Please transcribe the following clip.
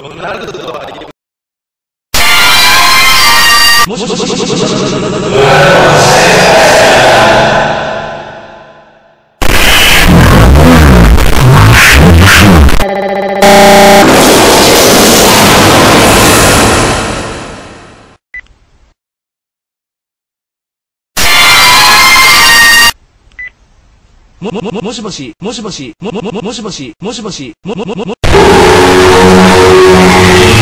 なるとは言う。 もしもしもしもしもし。もしもしもしもしもしもしもしもしもしもし